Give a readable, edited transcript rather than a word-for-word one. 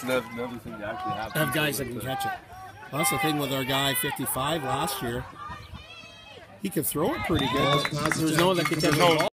Just another thing to actually have guys that can catch it. Well, that's the thing with our guy 55 last year. He could throw it pretty good. There's no one that can catch it.